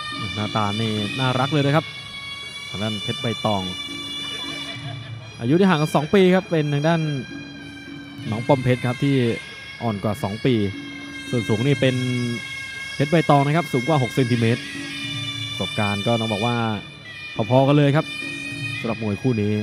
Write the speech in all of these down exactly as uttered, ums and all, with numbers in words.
หน้าตานี่น่ารักเลยนะครับทางด้านเพชรใบตองอายุที่ห่างกันสองปีครับเป็นทางด้านน้องปอมเพชรครับที่อ่อนกว่าสองปีส่วนสูงนี่เป็นเพชรใบตองนะครับสูงกว่าหกเซนติเมตรประสบการณ์ก็ต้องบอกว่าพอๆกันเลยครับสำหรับมวยคู่นี้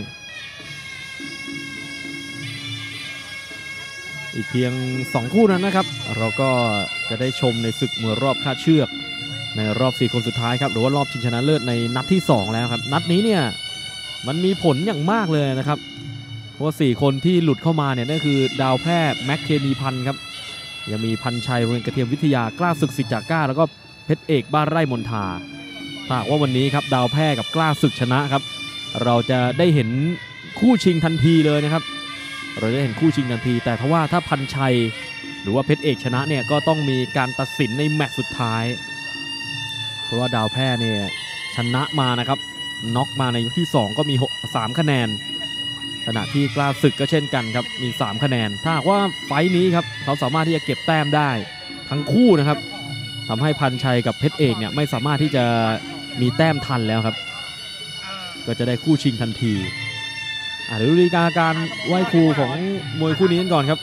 อีกเพียงสองคู่นั้นนะครับเราก็จะได้ชมในศึกมวยรอบคาดเชือกในรอบสี่คนสุดท้ายครับหรือว่ารอบชิงชนะเลิศในนัดที่สองแล้วครับนัดนี้เนี่ยมันมีผลอย่างมากเลยนะครับเพราะว่าสี่คนที่หลุดเข้ามาเนี่ยนั่นคือดาวแพร่แม็กเคมีพันธ์ครับยังมีพันชัยเรืองกระเทียมวิทยากล้าศึกสิทธิ์จากก้าแล้วก็เพชรเอกบ้านไร่มนทาถ้าหากว่าวันนี้ครับดาวแพร่กับกล้าศึกชนะครับเราจะได้เห็นคู่ชิงทันทีเลยนะครับเราจะเห็นคู่ชิงทันทีแต่ถ้าว่าถ้าพันชัยหรือว่าเพชรเอกชนะเนี่ยก็ต้องมีการตัดสินในแมตช์สุดท้ายเพราะว่าดาวแพร่เนี่ยชนะมานะครับน็อกมาในยกที่สองก็มีสามคะแนนขณะที่กล้าศึกก็เช่นกันครับมีสามคะแนนถ้าหากว่าไฟท์นี้ครับเขาสามารถที่จะเก็บแต้มได้ทั้งคู่นะครับทำให้พันชัยกับเพชรเอกเนี่ยไม่สามารถที่จะมีแต้มทันแล้วครับก็จะได้คู่ชิงทันทีอ่ะเดี๋ยวดูดีการการไหว้ครูของมวยคู่นี้กันก่อนครับ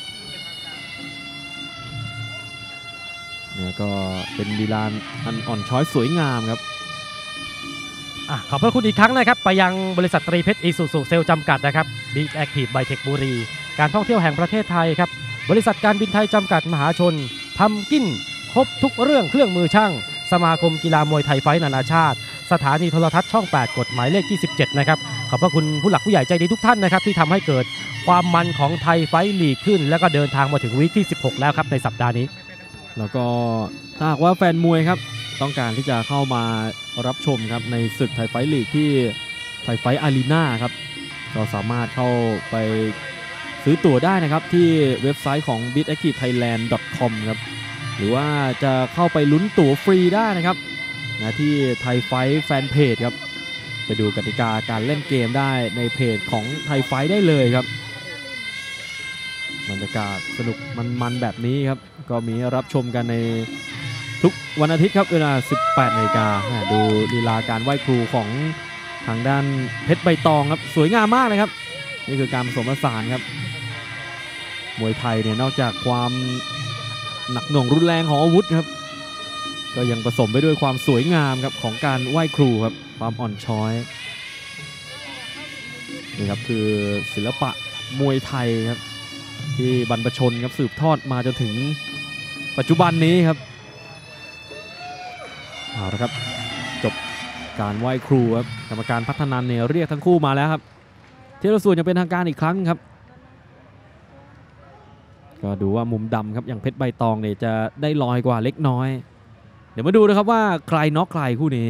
เนี่ยก็เป็นดีลานอันอ่อนช้อยสวยงามครับขอบพระคุณอีกครั้งนะครับไปยังบริษัทตรีเพชรอีซูซูเซลจำกัดนะครับบิ๊กแอคทีฟไบเทคบุรีการท่องเที่ยวแห่งประเทศไทยครับบริษัทการบินไทยจำกัดมหาชนพัมกินครบทุกเรื่องเครื่องมือช่างสมาคมกีฬามวยไทยไฟท์นานาชาติสถานีโทรทัศน์ช่องแปดกฎหมายเลขยี่สิบเจ็ดนะครับขอบพระคุณผู้หลักผู้ใหญ่ใจดีทุกท่านนะครับที่ทำให้เกิดความมันของไทยไฟท์ลีกขึ้นแล้วก็เดินทางมาถึงวีคที่สิบหกแล้วครับในสัปดาห์นี้แล้วก็ถ้าหากว่าแฟนมวยครับต้องการที่จะเข้ามารับชมครับในศึกไทยไฟท์ลีกที่ไทยไฟท์อารีนาครับก็สามารถเข้าไปซื้อตั๋วได้นะครับที่เว็บไซต์ของ บิท แอคทีฟไทยแลนด์ ดอท คอม ครับหรือว่าจะเข้าไปลุ้นตั๋วฟรีได้นะครับนะที่ไทยไฟท์แฟนเพจครับไปดูกติกาการเล่นเกมได้ในเพจของไทยไฟท์ได้เลยครับบรรยากาศสนุกมันๆแบบนี้ครับก็มีรับชมกันในทุกวันอาทิตย์ครับเวลา สิบแปดนาฬิกาดูลีลาการไหว้ครูของทางด้านเพชรใบตองครับสวยงามมากเลยครับนี่คือการผสมผสานครับมวยไทยเนี่ยนอกจากความหนักหน่วงรุนแรงของอาวุธครับก็ยังผสมไปด้วยความสวยงามครับของการไหว้ครูครับความอ่อนช้อยนี่ครับคือศิลปะมวยไทยครับที่บรรพชนครับสืบทอดมาจนถึงปัจจุบันนี้ครับเอาละครับจบการไหว้ครูครับกรรมการพัฒนันเนี่ยเรียกทั้งคู่มาแล้วครับเที่ยวส่วนยังเป็นทางการอีกครั้งครับก็ดูว่ามุมดำครับอย่างเพชรใบตองเนี่ยจะได้ลอยกว่าเล็กน้อยเดี๋ยวมาดูนะครับว่าใครน็อกใครคู่นี้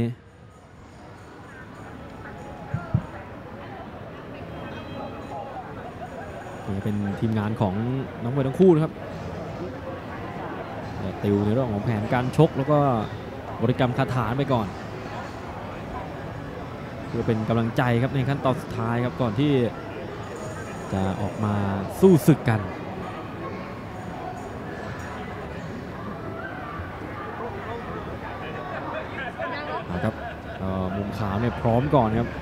นี่เป็นทีมงานของน้องมวยทั้งคู่นะครับติวในเรื่องของแผนการชกแล้วก็บริกรรมคาถาไปก่อนเพื่อเป็นกำลังใจครับในขั้นตอนสุดท้ายครับก่อนที่จะออกมาสู้ศึกกันนะครับมุมขาวเนี่ยพร้อมก่อนครับ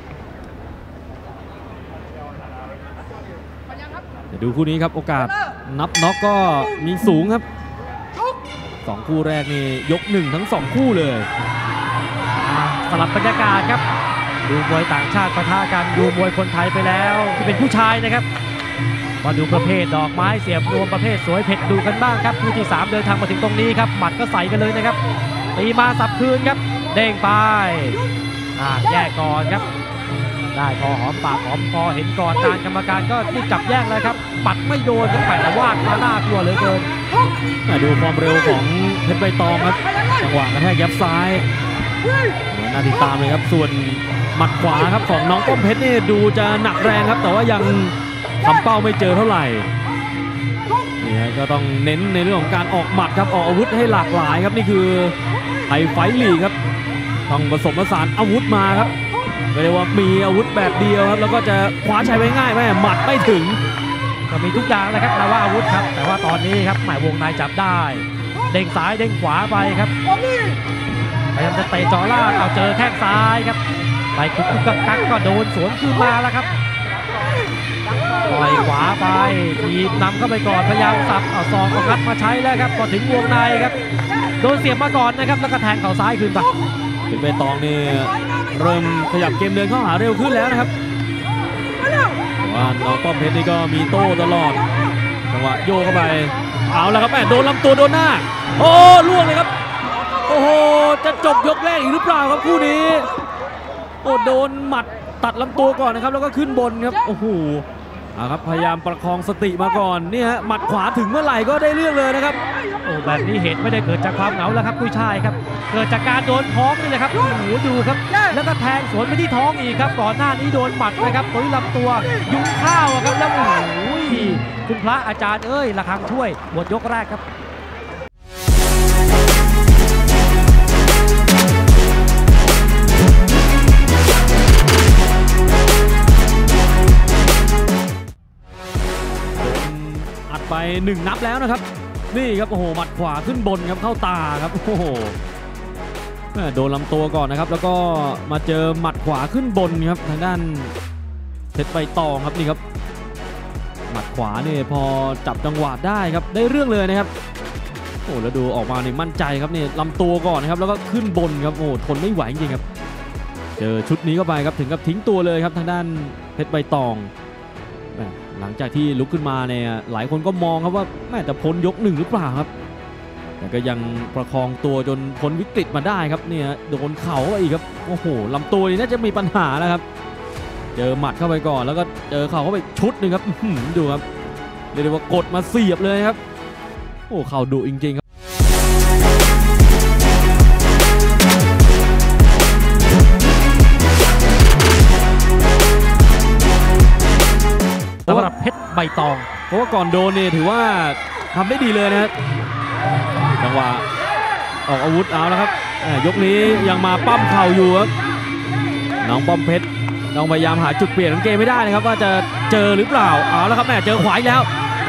เดี๋ยวดูคู่นี้ครับโอกาสนับน็อกก็มีสูงครับสองคู่แรกนี่ยกหนึ่งทั้งสองคู่เลยสลับบรรยากาศครับดูมวยต่างชาติปะทะกันดูมวยคนไทยไปแล้วที่เป็นผู้ชายนะครับมาดูประเภทดอกไม้เสียบรวมประเภทสวยเผ็ดดูกันบ้างครับคู่ที่สามเดินทางมาถึงตรงนี้ครับหมัดก็ใส่กันเลยนะครับตีมาสับคืนครับเด้งไปอ่าแยกก่อนครับได้พอหอมปากหอมคอเห็นก่อนการกรรมการก็รีบจับแยกเลยครับปัดไม่โดนครับแต่วาดมาหน้ากลัวเหลือเกินดูความเร็วของเพชรใบตองครับจังหวะกระแทกยับซ้ายน่าติดตามเลยครับส่วนหมัดขวาครับของน้องป้อมเพชรนี่ดูจะหนักแรงครับแต่ว่ายังทำเป้าไม่เจอเท่าไหร่นี่ก็ต้องเน้นในเรื่องของการออกหมัดครับออกอาวุธให้หลากหลายครับนี่คือไทยไฟท์ลีกครับต้องผสมผสานอาวุธมาครับไม่ได้ว่ามีอาวุธแบบเดียวครับแล้วก็จะคว้าชัยไว้ง่ายไหมหมัดไม่ถึงก็มีทุกอย่างเลยครับนะว่าอาวุธครับแต่ว่าตอนนี้ครับหมายวงในจับได้เด้งซ้ายเด้งขวาไปครับพยายามมจะเตะเจาะล่างเอาเจอแข้งซ้ายครับไปกุกกุกกักกักก็โดนสวนคืนมาแล้วครับปล่อยขวาไปทีมนำเข้าไปก่อนพยายามสับเอาซองเอางัดมาใช้แล้วครับพอถึงวงในครับโดนเสียบมาก่อนนะครับแล้วก็แทงเข่าซ้ายคืนไปเป็นใบตองนี่เริ่มขยับเกมเดินเข้าหาเร็วขึ้นแล้วนะครับว่าน้องป้อมเพชรนี่ก็มีโต้ตลอดจังหวะโยกเข้าไปเอาแล้วครับแม่โดนลำตัวโดนหน้าโอ้ล่วงเลยครับโอ้โหจะจบยกแรกอีกหรือเปล่าครับคู่นี้โอ้โดนหมัดตัดลำตัวก่อนนะครับแล้วก็ขึ้นบนครับโอ้โหเอาครับพยายามประคองสติมาก่อนนี่ฮะหมัดขวาถึงเมื่อไหร่ก็ได้เรื่องเลยนะครับโอ้แบบนี้เหตุไม่ได้เกิดจากความเหงาแล้วครับกุ้ยช่ายครับเกิดจากการโดนท้องนี่แหละครับโอ้โหดูครับแล้วก็แทงสวนไปที่ท้องอีกครับก่อนหน้านี้โดนหมัดนะครับตัวลำตัวยุงข้าวครับแล้วโอ้โหคุณพระอาจารย์เอ้ยระฆังช่วยหมดยกแรกครับไปหนึ่งนับแล้วนะครับนี่ครับโอ้โหหมัดขวาขึ้นบนครับเข้าตาครับโอ้โหโดนลำตัวก่อนนะครับแล้วก็มาเจอหมัดขวาขึ้นบนครับทางด้านเพชรใบตองครับนี่ครับหมัดขวาเนี่ยพอจับจังหวะได้ครับได้เรื่องเลยนะครับโอ้แล้วดูออกมาเนี่ยมั่นใจครับนี่ลำตัวก่อนนะครับแล้วก็ขึ้นบนครับโอ้ทนไม่ไหวจริงครับเจอชุดนี้เข้าไปครับถึงกับทิ้งตัวเลยครับทางด้านเพชรใบตองหลังจากที่ลุกขึ้นมาเนี่ยหลายคนก็มองครับว่าแม่จะพ้นยกหนึ่งหรือเปล่าครับแต่ก็ยังประคองตัวจนพ้นวิกฤตมาได้ครับเนี่ยโดนเข่าอีกครับโอ้โหลำตัวนี่น่าจะมีปัญหาแล้วครับเจอหมัดเข้าไปก่อนแล้วก็เจอเข่าเข้าไปชุดหนึ่งครับดูครับเรียกได้ว่ากดมาเสียบเลยครับโอ้เข่าดุจริงๆครับสำหรับเพชรใบตองเพราะว่าก่อนโดนเนี่ยถือว่าทำได้ดีเลยนะครับจังหวะออกอาวุธเอาแล้วครับยกนี้ยังมาปั้มเข่าอยู่ครับน้องป้อมเพชรต้องพยายามหาจุดเปลี่ยนของเกมไม่ได้นะครับว่าจะเจอหรือเปล่าเอาแล้วครับแม่เจอขวาอีกแล้ว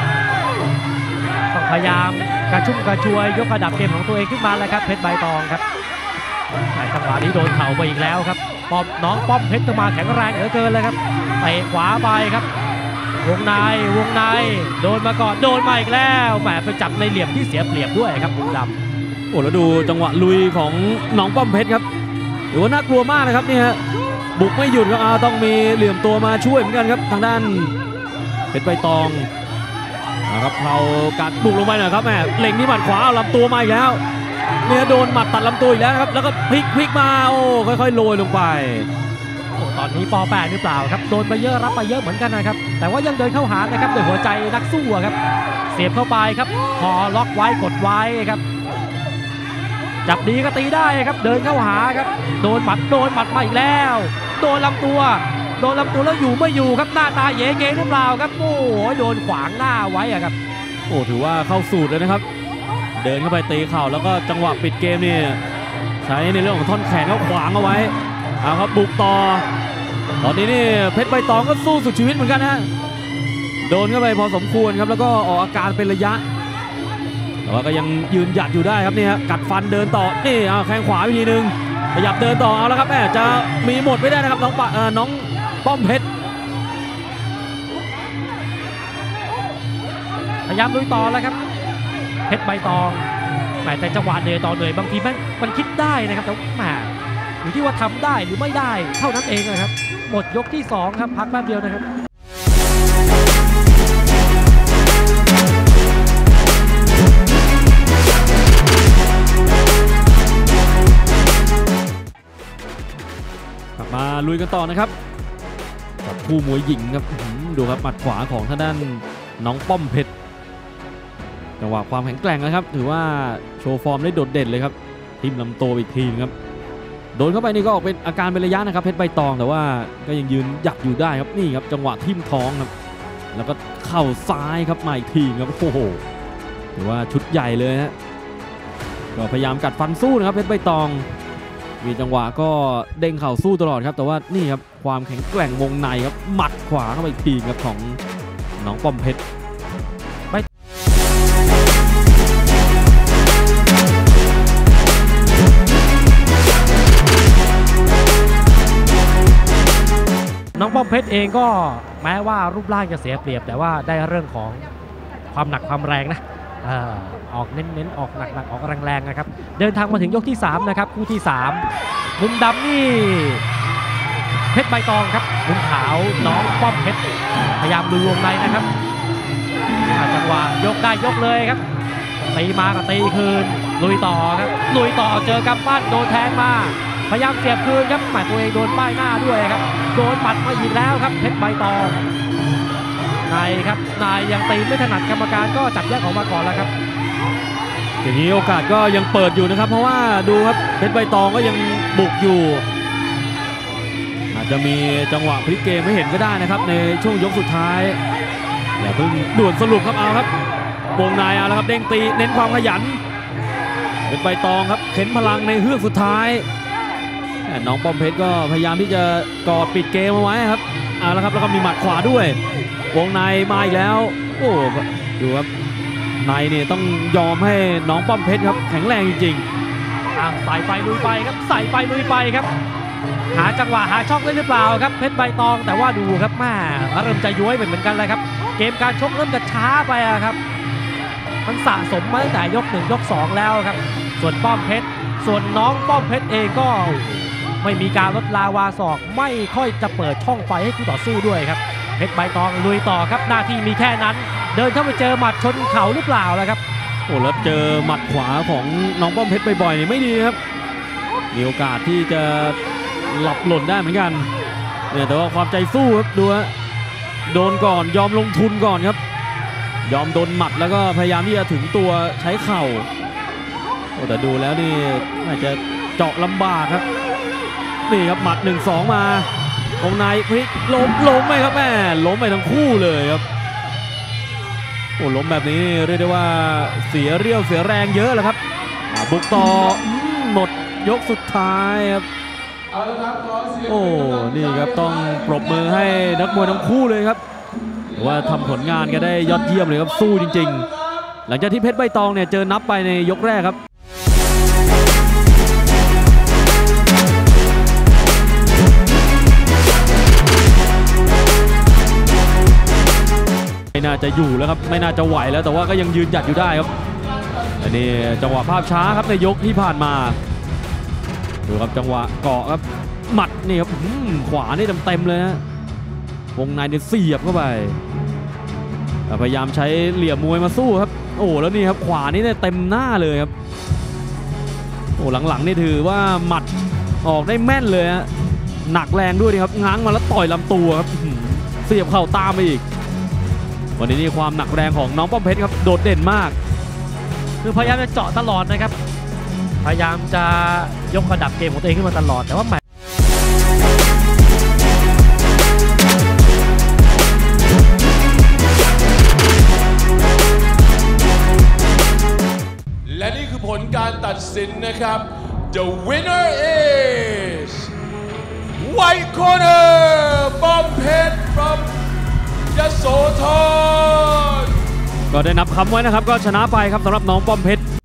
ต้องพยายามกระชุ่มกระชวยยกระดับเกมของตัวเองขึ้นมาแล้วครับเพชรใบตองครับแต่จังหวะนี้โดนเข่าไปอีกแล้วครับป้อมน้องป้อมเพชรมาแข็งแรงเหลือเกินเลยครับเตะขวาไปครับวงในวงในโดนมาก่อนโดนมาอีกแล้วแหมไปจับในเหลี่ยมที่เสียเปรียบด้วยครับมุมดำโอ้แล้วดูจังหวะลุยของน้องป้อมเพชรครับถือว่าน่ากลัวมากนะครับนี่ฮะบุกไม่หยุดก็เอาต้องมีเหลี่ยมตัวมาช่วยเหมือนกันครับทางด้านเพชรใบตองนะครับเราการบุกลงไปหน่อยครับแม่เล็งที่หมัดขวาเอาลำตัวมาอีกแล้วเนี่ยโดนหมัดตัดลำตัวอีกแล้วครับแล้วก็พลิกพลิกมาโอ้ค่อยๆโรยลงไปตอนนี้ปอแปดหรือเปล่าครับโดนไปเยอะรับไปเยอะเหมือนกันนะครับแต่ว่ายังเดินเข้าหานะครับด้วยหัวใจนักสู้ครับเสียบเข้าไปครับพอล็อกไว้กดไว้ครับจับดีก็ตีได้ครับเดินเข้าหาครับโดนหมัดโดนหมัดมาอีกแล้วโดนลำตัวโดนลำตัวแล้วอยู่ไม่อยู่ครับหน้าตาเยเกหรือเปล่าครับโอ้โหโดนขวางหน้าไว้อะครับโอ้ถือว่าเข้าสูตรเลยนะครับเดินเข้าไปตีเข่าแล้วก็จังหวะปิดเกมนี่ใช้ในเรื่องของท่อนแขนเขาขวางเอาไว้เอาครับบุกต่อตอนนี้นี่เพชรใบตองก็สู้สุดชีวิตเหมือนกันฮะโดนเข้าไปพอสมควรครับแล้วก็ออกอาการเป็นระยะแต่ว่าก็ยังยืนหยัดอยู่ได้ครับนี่ฮะกัดฟันเดินต่อนี่เอาแข้งขวาอีกทีนึงขยับเดินต่อเอาแล้วครับแม่จะมีหมดไม่ได้นะครับน้องปะน้องป้อมเพชรพยายามลุยต่อแล้วครับเพชรใบตองแต่จังหวะเหนื่อยต่อเหนื่อยบางทีมันมันคิดได้นะครับแต่แหมอยู่ที่ว่าทำได้หรือไม่ได้เท่านั้นเองนะครับหมดยกที่สองครับพักแป๊บเดียวนะครับกลับมาลุยกันต่อนะครับกับคู่มวยหญิงครับดูครับหมัดขวาของทางด้านน้องป้อมเพชรจังหวะความแข็งแกร่งนะครับถือว่าโชว์ฟอร์มได้โดดเด่นเลยครับทิ่มลำตัวอีกทีครับโดนเข้าไปนี่ก็ออกเป็นอาการเป็นระยะนะครับเพชรใบตองแต่ว่าก็ยังยืนหยัดอยู่ได้ครับนี่ครับจังหวะทิ่มท้องครับแล้วก็เข่าซ้ายครับมาอีกทีครับโอ้โหถือว่าชุดใหญ่เลยฮะก็พยายามกัดฟันสู้นะครับเพชรใบตองมีจังหวะก็เด้งเข่าสู้ตลอดครับแต่ว่านี่ครับความแข็งแกร่งวงในครับหมัดขวาเข้าไปอีกทีครับของน้องป้อมเพชรน้องป้อมเพชรเองก็แม้ว่ารูปร่างจะเสียเปรียบแต่ว่าได้เรื่องของความหนักความแรงนะเอ่อออกเน้นๆออกหนักๆออกแรงๆนะครับเดินทางมาถึงยกที่สามนะครับคู่ที่สามมุมดำนี่เพชรใบตองครับมุมขาวน้องป้อมเพชรพยายามดูวงในนะครับจังหวะยกได้ยกเลยครับตีมาก็ตีคืนลุยต่อครับลุยต่อเจอกำปั้นโดนแทงมาพยายามเสียบคืนครับหมัดตัวเองโดนป้ายหน้าด้วยครับโดนหมัดมาอีกแล้วครับเพชรใบตองนายครับนายยังตีไม่ถนัดกรรมการก็จับแยกออกมาก่อนแล้วครับอย่างนี้โอกาสก็ยังเปิดอยู่นะครับเพราะว่าดูครับเพชรใบตองก็ยังบุกอยู่อาจจะมีจังหวะพลิกเกมไม่เห็นก็ได้นะครับในช่วงยกสุดท้ายอย่าเพิ่งด่วนสรุปครับเอาครับวงในเอาแล้วครับเด้งตีเน้นความขยันเพชรใบตองครับเข็นพลังในเฮือกสุดท้ายน้องป้อมเพชรก็พยายามที่จะกอดปิดเกมเอาไว้ครับเอาละครับแล้วก็มีหมัดขวาด้วยวงในมาอีกแล้วโอ้ดูครับในนี่ต้องยอมให้น้องป้อมเพชรครับแข็งแรงจริงๆใส่ไปลุยไปครับใส่ไปลุยไปครับหาจังหวะหาช่องได้หรือเปล่าครับเพชรใบตองแต่ว่าดูครับแม่เริ่มจะย้วยไปเหมือนกันเลยครับเกมการชกเริ่มจะช้าไปครับมันสะสมมาตั้งแต่ยกหนึ่งยกสองแล้วครับส่วนป้อมเพชรส่วนน้องป้อมเพชรเองก็ไม่มีการลดลาวาศอกไม่ค่อยจะเปิดช่องไฟให้คู่ต่อสู้ด้วยครับเพชรใบตองลุยต่อครับหน้าที่มีแค่นั้นเดินเข้าไปเจอหมัดชนเข่าหรือเปล่าล่ะครับโอ้แล้วเจอหมัดขวาของน้องป้อมเพชรบ่อยๆนี่ไม่ดีครับมีโอกาสที่จะหลับหล่นได้เหมือนกันเนี่ยแต่ว่าความใจสู้ครับดูฮะโดนก่อนยอมลงทุนก่อนครับยอมโดนหมัดแล้วก็พยายามที่จะถึงตัวใช้เข่าโอ้แต่ดูแล้วนี่อาจจะเจาะลำบากครับนี่ครับหมัด หนึ่งสอง มาวงในพลิกล้มล้มไปครับแม่ล้มไปทั้งคู่เลยครับโอ้ล้มแบบนี้เรียกได้ว่าเสียเรี่ยวเสียแรงเยอะแล้วครับบุกต่อหมดยกสุดท้ายครับโอ้นี่ครับต้องปรบมือให้นักมวยทั้งคู่เลยครับว่าทำผลงานกันได้ยอดเยี่ยมเลยครับสู้จริงๆหลังจากที่เพชรใบตองเนี่ยเจอนับไปในยกแรกครับไม่น่าจะอยู่แล้วครับไม่น่าจะไหวแล้วแต่ว่าก็ยังยืนหยัดอยู่ได้ครับอันนี้จังหวะภาพช้าครับในยกที่ผ่านมาดูครับจังหวะเกาะครับหมัดนี่ครับขวานี่เต็มๆเลยนะวงในเนี่ยเสียบเข้าไปพยายามใช้เหลี่ยมมวยมาสู้ครับโอ้แล้วนี่ครับขวานี่เนี่ยเต็มหน้าเลยครับโอ้หลังๆนี่ถือว่าหมัดออกได้แม่นเลยฮะหนักแรงด้วยนะครับง้างมาแล้วต่อยลำตัวครับเสียบเข่าตามไปอีกวันนี้นี่ความหนักแรงของน้องป้อมเพชรครับโดดเด่นมากคือพยายามจะเจาะตลอดนะครับพยายามจะยกระดับเกมของตัวเองขึ้นมาตลอดแต่ว่าแมตช์และนี่คือผลการตัดสินนะครับ The winner is White Corner ป้อมเพชร from ยโสธรก็ได้นับคำไว้นะครับก็ชนะไปครับสำหรับน้องป้อมเพชร